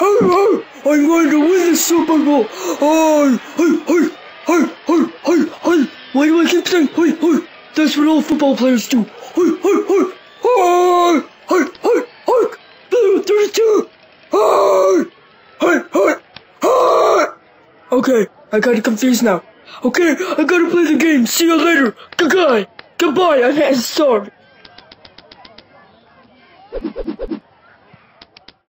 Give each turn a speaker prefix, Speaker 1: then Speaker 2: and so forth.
Speaker 1: I'm going to win the Super Bowl. Why do I keep saying hey, hey? That's what all football players do. Hey, hey, hey. Hey, hey, hey. Blue 32. Hey, hey, hey, hey. Okay, I got it confused now. Okay, I gotta play the game. See you later. Goodbye. Goodbye. I'm sorry.